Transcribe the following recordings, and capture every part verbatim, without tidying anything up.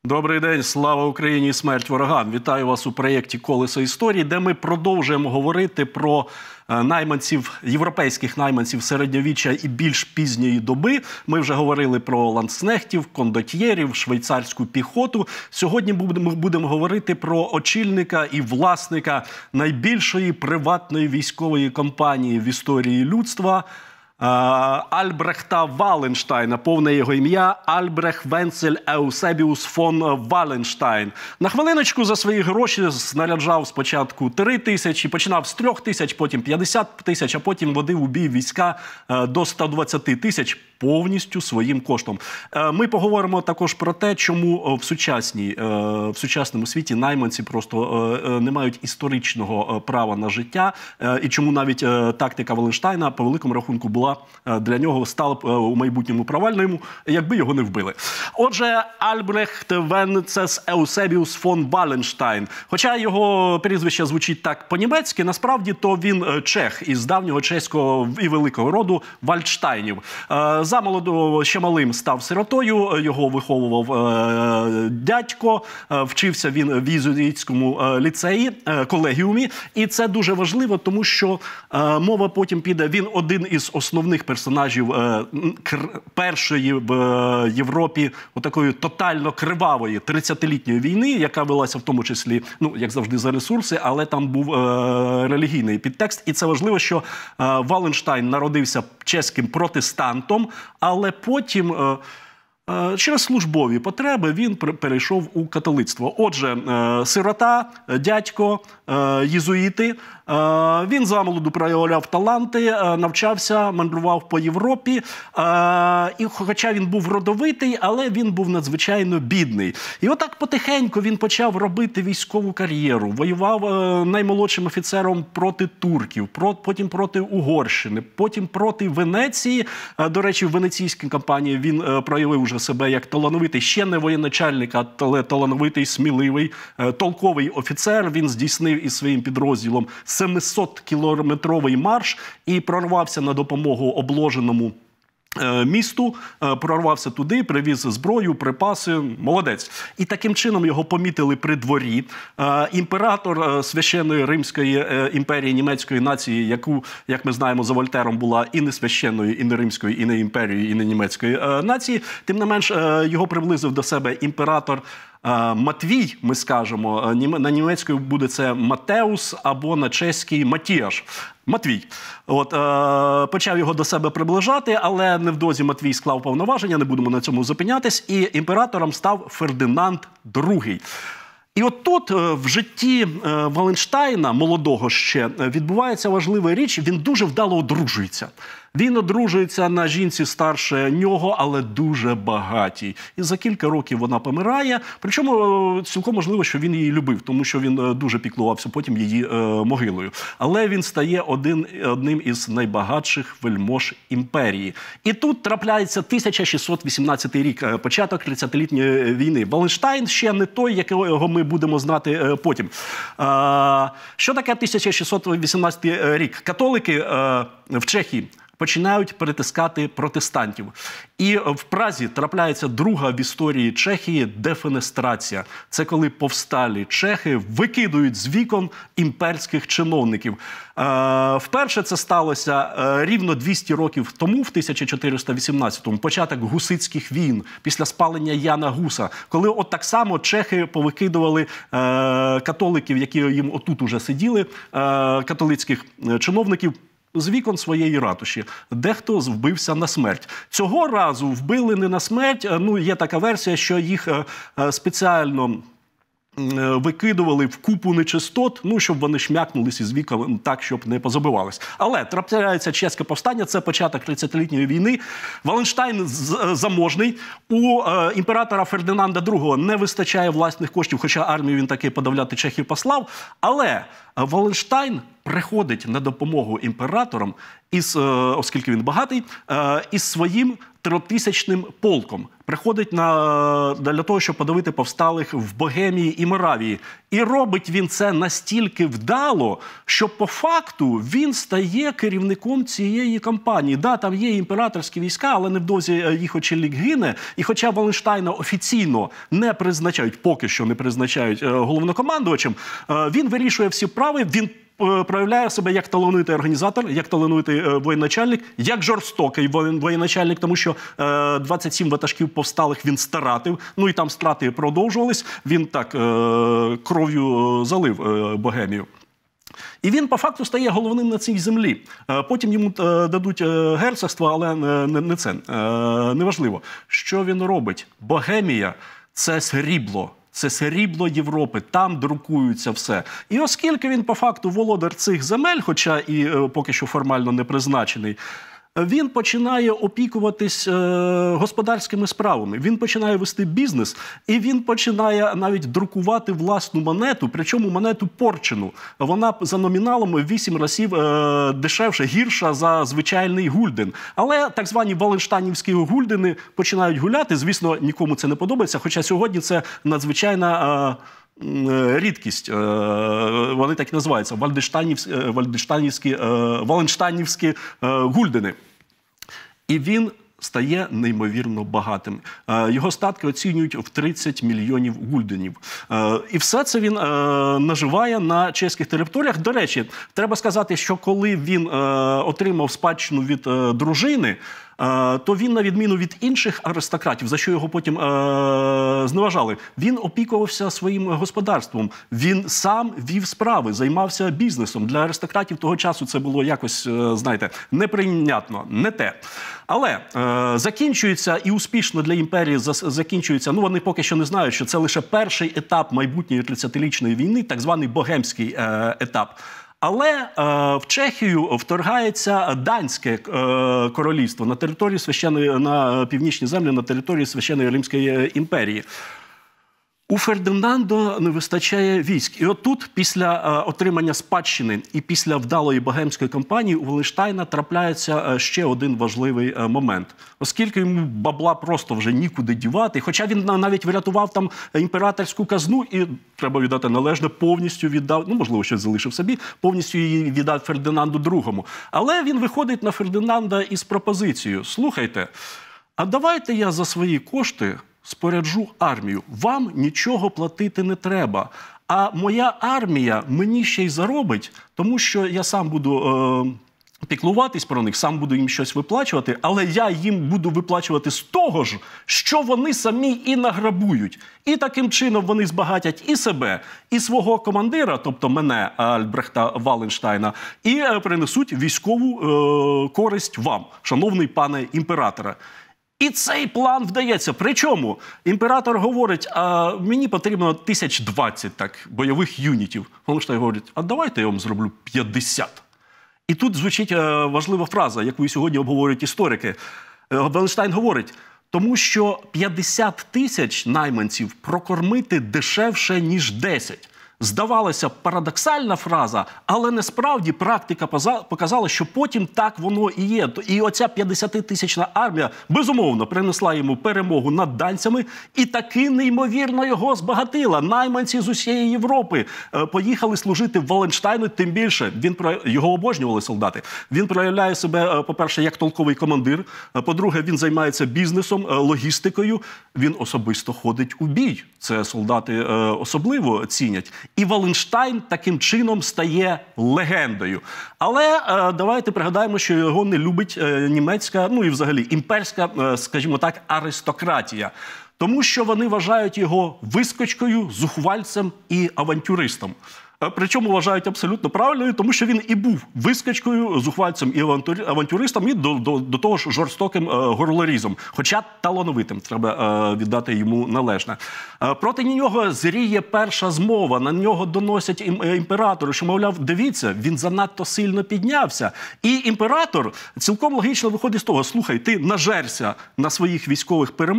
Добрий день, слава Україні і смерть ворогам. Вітаю вас у проєкті «Колесо історії», де ми продовжуємо говорити про найманців, європейських найманців середньовіччя і більш пізньої доби. Ми вже говорили про ландскнехтів, кондотьєрів, швейцарську піхоту. Сьогодні ми будемо говорити про очільника і власника найбільшої приватної військової компанії в історії людства – Альбрехта Валенштайна. Повне його ім'я – Альбрехт Венцель Еусебіус фон Валенштайн. На хвилиночку за свої гроші снаряджав спочатку три тисячі, починав з трьох тисяч, потім п'ятдесят тисяч, а потім водив у бій війська до ста двадцяти тисяч повністю своїм коштом. Ми поговоримо також про те, чому в, сучасній, в сучасному світі найманці просто не мають історичного права на життя, і чому навіть тактика Валенштайна по великому рахунку була для нього, стала б у майбутньому провальною, якби його не вбили. Отже, Альбрехт Венцес Еусебіус фон Валенштайн. Хоча його прізвище звучить так по-німецьки, насправді то він чех із давнього чеського і великого роду Вальштайнів. Замолоду ще малим став сиротою, його виховував е, дядько, вчився він в єзуїтському ліцеї, е, колегіумі. І це дуже важливо, тому що е, мова потім піде, він один із основних персонажів е, першої в е, Європі отакої тотально кривавої тридцятилітньої війни, яка велася в тому числі, ну, як завжди, за ресурси, але там був е, релігійний підтекст. І це важливо, що е, Валенштайн народився чеським протестантом, але потім е, е, через службові потреби він перейшов у католицтво. Отже, е, сирота, дядько, е, єзуїти. Е, він замолоду проявляв таланти, е, навчався, мандрував по Європі. Е, і хоча він був родовитий, але він був надзвичайно бідний. І отак потихеньку він почав робити військову кар'єру. Воював е, наймолодшим офіцером проти турків, про, потім проти Угорщини, потім проти Венеції. Е, до речі, в венеційській кампанії він е, проявив уже себе як талановитий, ще не воєначальник, але талановитий, сміливий, е, толковий офіцер. Він здійснив із своїм підрозділом семисоткілометровий марш і прорвався на допомогу обложеному місту, прорвався туди, привіз зброю, припаси, молодець. І таким чином його помітили при дворі. Імператор священної Римської імперії німецької нації, яку, як ми знаємо, за Вольтером була і не священною, і не римської, і не імперією, і не німецької нації, тим не менш його приблизив до себе імператор Матвій, ми скажемо, на німецькою буде це Матеус або на чеській Матіаш. Матвій. От, е, почав його до себе приближати, але невдовзі Матвій склав повноваження, не будемо на цьому зупинятись, і імператором став Фердинанд другий. І от тут в житті Валенштайна, молодого ще, відбувається важлива річ, він дуже вдало одружується. Він одружується на жінці старше нього, але дуже багатій. І за кілька років вона помирає. Причому цілком можливо, що він її любив, тому що він дуже піклувався потім її е, могилою. Але він стає один, одним із найбагатших вельмож імперії. І тут трапляється тисяча шістсот вісімнадцятий рік, початок тридцятилітньої війни. Валенштайн ще не той, якого ми будемо знати е, потім. Е, що таке тисяча шістсот вісімнадцятий рік? Католики е, в Чехії починають притискати протестантів. І в Празі трапляється друга в історії Чехії дефенестрація. Це коли повсталі чехи викидують з вікон імперських чиновників. Е, вперше це сталося е, рівно двісті років тому, в тисяча чотириста вісімнадцятому, початок гуситських війн, після спалення Яна Гуса, коли от так само чехи повикидували е, католиків, які їм отут уже сиділи, е, католицьких чиновників, з вікон своєї ратуші. Дехто вбився на смерть. Цього разу вбили не на смерть. Ну, є така версія, що їх спеціально викидували в купу нечистот, ну, щоб вони шмякнулися з вікон так, щоб не позабивались. Але трапляється чеське повстання, це початок тридцятилітньої війни. Валенштайн заможний. У е, імператора Фердинанда другого не вистачає власних коштів, хоча армію він таки подавляти чехів послав. Але Валенштайн приходить на допомогу імператорам, із, е, оскільки він багатий, е, із своїм трьохтисячним полком. приходить на, для того, щоб подавити повсталих в Богемії і Моравії. І робить він це настільки вдало, що по факту він стає керівником цієї кампанії. Да, там є імператорські війська, але невдовзі їх очільник гине. І хоча Валенштайна офіційно не призначають, поки що не призначають головнокомандувачем, він вирішує всі справи, він проявляє себе як талановитий організатор, як талановитий воєначальник, як жорстокий воєначальник, тому що двадцять сім ватажків повсталих він стратив, ну і там страти продовжувались, він так кров'ю залив Богемію. І він, по факту, стає головним на цій землі. Потім йому дадуть герцогство, але не це, неважливо. Що він робить? Богемія – це срібло. Це срібло Європи, там друкується все. І оскільки він, по факту, володар цих земель, хоча і е, поки що формально не призначений, він починає опікуватись е, господарськими справами, він починає вести бізнес, і він починає навіть друкувати власну монету, причому монету порчену. Вона за номіналом вісім разів е, дешевше, гірша за звичайний гульден. Але так звані валенштайнівські гульдени починають гуляти, звісно, нікому це не подобається, хоча сьогодні це надзвичайна... Е, рідкість, вони так і називаються, вальдештайнівські, валенштайнівські гульдени. І він стає неймовірно багатим. Його статки оцінюють в тридцять мільйонів гульденів. І все це він наживає на чеських територіях. До речі, треба сказати, що коли він отримав спадщину від дружини, то він, на відміну від інших аристократів, за що його потім е зневажали, він опікувався своїм господарством. Він сам вів справи, займався бізнесом. Для аристократів того часу це було якось, е знаєте, неприйнятно, не те. Але е закінчується, і успішно для імперії закінчується, ну вони поки що не знають, що це лише перший етап майбутньої тридцятирічної війни, так званий богемський е етап. Але е, в Чехію вторгається Данське е, королівство на території священної, на північні землі, на території Священної Римської імперії. У Фердинанда не вистачає військ. І отут, після е, отримання спадщини і після вдалої богемської кампанії, у Валенштайна трапляється е, ще один важливий е, момент. Оскільки йому бабла просто вже нікуди дівати, хоча він навіть врятував там імператорську казну і, треба віддати належне, повністю віддав, ну, можливо, щось залишив собі, повністю її віддав Фердинанду другому. Але він виходить на Фердинанда із пропозицією: слухайте, а давайте я за свої кошти споряджу армію. Вам нічого платити не треба. А моя армія мені ще й заробить, тому що я сам буду е, піклуватись про них, сам буду їм щось виплачувати, але я їм буду виплачувати з того ж, що вони самі і награбують. І таким чином вони збагатять і себе, і свого командира, тобто мене, Альбрехта Валенштайна, і е, принесуть військову е, користь вам, шановний пане імператоре. І цей план вдається. Причому імператор говорить: а мені потрібно тисяч двадцять так, бойових юнітів. Валенштайн говорить: а давайте я вам зроблю п'ятдесят. І тут звучить важлива фраза, яку і сьогодні обговорюють історики. Валенштайн говорить: тому що п'ятдесят тисяч найманців прокормити дешевше, ніж десять. Здавалося, парадоксальна фраза, але насправді практика показала, що потім так воно і є. І оця п'ятдесятитисячна армія, безумовно, принесла йому перемогу над данцями і таки неймовірно його збагатила. Найманці з усієї Європи поїхали служити в Валенштайну, тим більше. Він, його обожнювали солдати. Він проявляє себе, по-перше, як толковий командир, по-друге, він займається бізнесом, логістикою, він особисто ходить у бій. Це солдати особливо цінять. І Валенштайн таким чином стає легендою. Але е, давайте пригадаємо, що його не любить е, німецька, ну і взагалі імперська, е, скажімо так, аристократія. Тому що вони вважають його вискочкою, зухвальцем і авантюристом. Причому вважають абсолютно правильною, тому що він і був вискочкою, зухвальцем і авантюристом, і до, до, до того ж жорстоким е, горлорізом. Хоча талановитим, треба е, віддати йому належне. Е, проти нього зріє перша змова, на нього доносять ім, е, імператору, що, мовляв, дивіться, він занадто сильно піднявся. І імператор цілком логічно виходить з того: слухай, ти нажерся на своїх військових перемогах,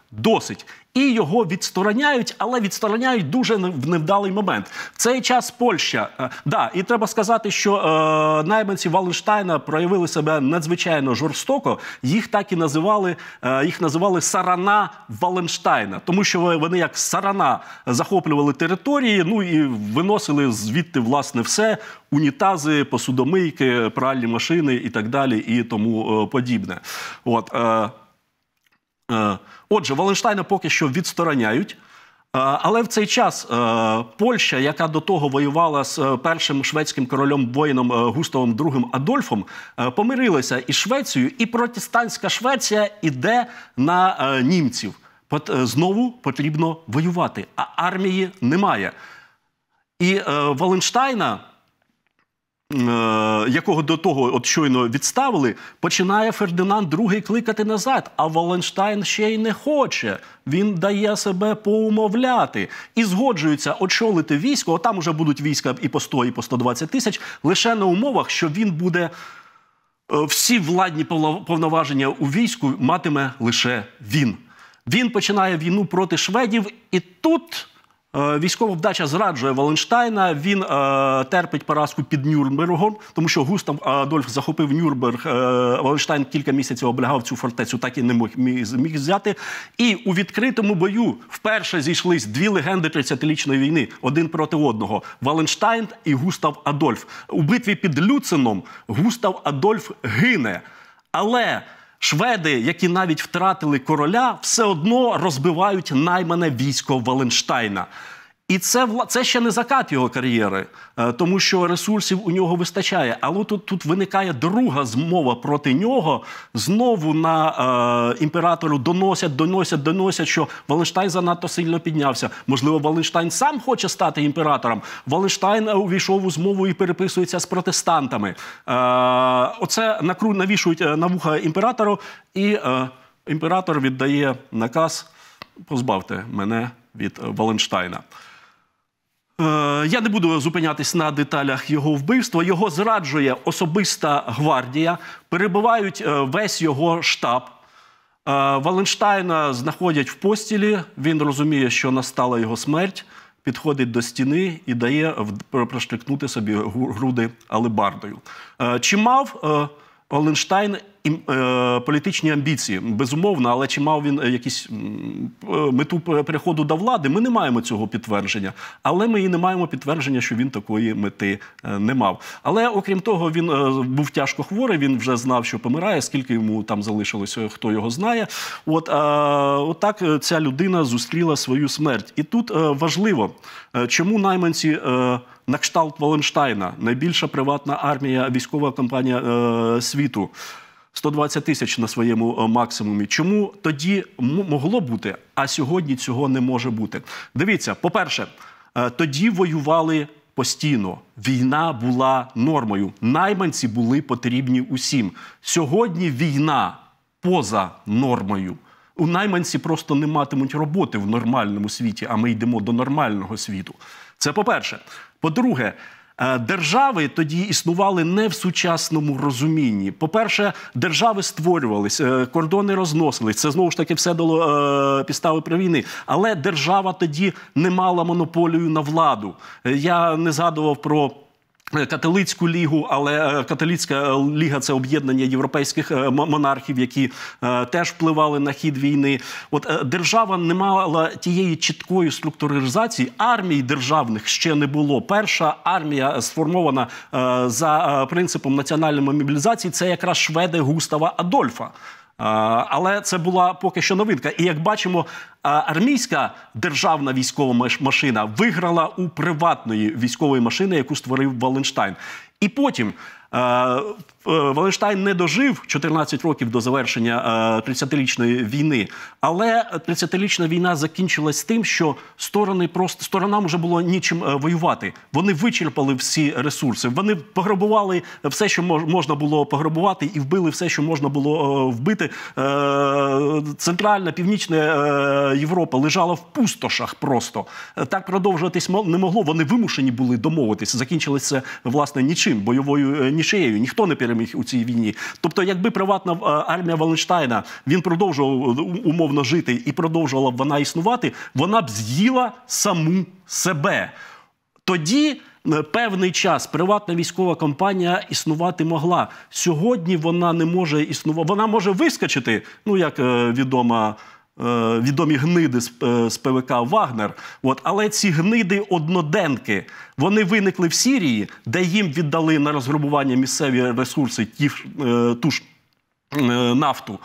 досить. І його відстороняють, але відстороняють дуже в невдалий момент. В цей час Польща, е, да, і треба сказати, що е, найманці Валенштайна проявили себе надзвичайно жорстоко. Їх так і називали, е, їх називали Сарана Валенштайна, тому що вони як сарана захоплювали території, ну і виносили звідти, власне, все: унітази, посудомийки, пральні машини і так далі, і тому е, подібне. От, е, е, Отже, Валенштайна поки що відстороняють, але в цей час Польща, яка до того воювала з першим шведським королем-воїном Густавом другим Адольфом, помирилася із Швецією, і протестантська Швеція йде на німців. Знову потрібно воювати, а армії немає. І Валенштайна, якого до того от щойно відставили, починає Фердинанд другий кликати назад, а Валенштайн ще й не хоче. Він дає себе поумовляти і згоджується очолити військо, а там уже будуть війська і по сто, і по сто двадцять тисяч, лише на умовах, що він буде, всі владні повноваження у війську матиме лише він. Він починає війну проти шведів, і тут військова вдача зраджує Валенштайна, він е, терпить поразку під Нюрнбергом, тому що Густав Адольф захопив Нюрнберг, е, Валенштайн кілька місяців облягав цю фортецю, так і не міг, міг, міг взяти. І у відкритому бою вперше зійшлись дві легенди тридцятирічної війни, один проти одного – Валенштайн і Густав Адольф. У битві під Люценом Густав Адольф гине, але шведи, які навіть втратили короля, все одно розбивають наймане військо Валенштайна. І це, це ще не закат його кар'єри, тому що ресурсів у нього вистачає. Але тут, тут виникає друга змова проти нього. Знову на е, імператору доносять, доносять, доносять, що Валенштайн занадто сильно піднявся. Можливо, Валенштайн сам хоче стати імператором. Валенштайн увійшов у змову і переписується з протестантами. Е, оце накру, навішують на вуха імператору, і е, імператор віддає наказ: позбавте мене від Валенштайна. Я не буду зупинятись на деталях його вбивства. Його зраджує особиста гвардія, перебивають весь його штаб. Валенштайна знаходять в постілі, він розуміє, що настала його смерть, підходить до стіни і дає проштрикнути собі груди алебардою. Чи мав Валенштайн політичні амбіції? Безумовно, але чи мав він якісь мету переходу до влади? Ми не маємо цього підтвердження. Але ми і не маємо підтвердження, що він такої мети не мав. Але, окрім того, він був тяжко хворий, він вже знав, що помирає, скільки йому там залишилося, хто його знає. От, а, от так ця людина зустріла свою смерть. І тут важливо, чому найманці на кшталт Валенштайна, найбільша приватна армія, військова компанія е, світу, сто двадцять тисяч на своєму максимумі. Чому тоді могло бути, а сьогодні цього не може бути? Дивіться, по-перше, тоді воювали постійно. Війна була нормою. Найманці були потрібні усім. Сьогодні війна поза нормою. У найманці просто не матимуть роботи в нормальному світі, а ми йдемо до нормального світу. Це по-перше. По-друге, держави тоді існували не в сучасному розумінні. По-перше, держави створювались, кордони розносились. Це, знову ж таки, все дало підстави при війни. Але держава тоді не мала монополію на владу. Я не згадував про Католицьку лігу, але Католицька ліга – це об'єднання європейських монархів, які е, теж впливали на хід війни. От е, держава не мала тієї чіткої структуризації, армій державних ще не було. Перша армія, сформована е, за е, принципом національної мобілізації, це якраз шведи Густава Адольфа. Але це була поки що новинка. І, як бачимо, армійська державна військова машина виграла у приватної військової машини, яку створив Валенштайн. І потім Валенштайн не дожив чотирнадцять років до завершення тридцятирічної війни, але тридцятирічна війна закінчилась тим, що сторони просто, сторонам вже було нічим воювати. Вони вичерпали всі ресурси. Вони пограбували все, що можна було пограбувати, і вбили все, що можна було вбити. Центральна, північна Європа лежала в пустошах просто. Так продовжуватись не могло. Вони вимушені були домовитися. Закінчилось це, власне, нічим, бойовою нічиєю. Ніхто не перемогли. переміг у цій війні. Тобто, якби приватна армія Валенштайна, він продовжував умовно жити і продовжувала б вона існувати, вона б з'їла саму себе. Тоді певний час приватна військова компанія існувати могла. Сьогодні вона не може існувати. Вона може вискочити, ну, як відомо, відомі гниди з ПВК «Вагнер». От, але ці гниди-одноденки, вони виникли в Сирії, де їм віддали на розграбування місцеві ресурси, ті, ту ж нафту.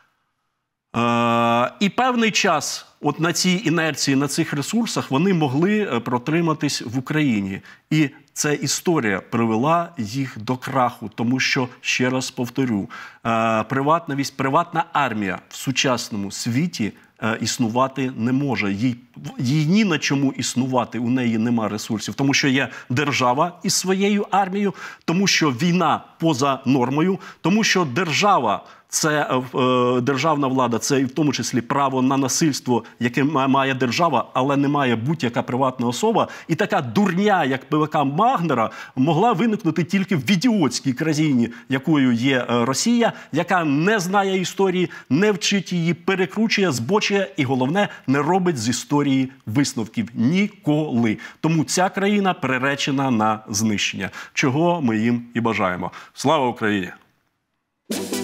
І певний час от на цій інерції, на цих ресурсах вони могли протриматись в Україні. І ця історія привела їх до краху, тому що, ще раз повторю, приватна, приватна армія в сучасному світі існувати не може. Їй, їй ні на чому існувати, у неї нема ресурсів. Тому що є держава із своєю армією, тому що війна поза нормою, тому що держава, це е, державна влада, це і в тому числі право на насильство, яке має держава, але не має будь-яка приватна особа. І така дурня, як ПВК «Вагнера», могла виникнути тільки в ідіотській країні, якою є Росія, яка не знає історії, не вчить її, перекручує, збочує і, головне, не робить з історії висновків. Ніколи. Тому ця країна приречена на знищення, чого ми їм і бажаємо. Слава Україні!